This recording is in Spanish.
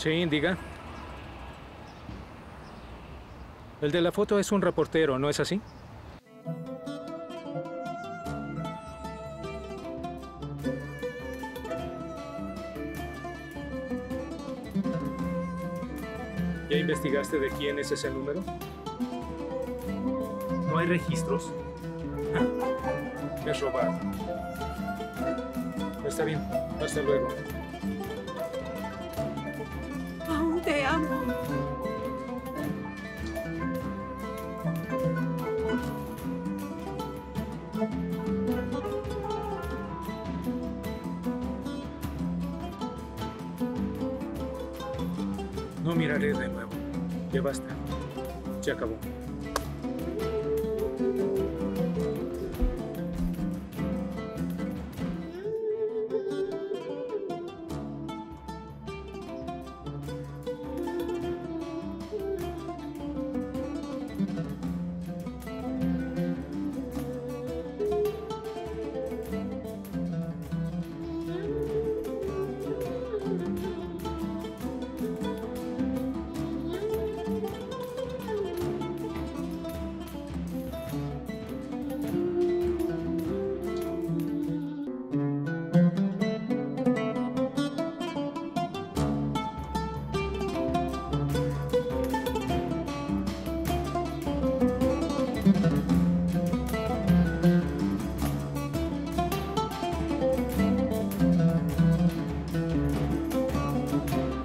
Sí, diga. El de la foto es un reportero, ¿no es así? ¿Ya investigaste de quién es ese número? ¿No hay registros? Es robado. Está bien. Hasta luego. Aún te amo. No miraré de nuevo. Ya basta. Se acabó.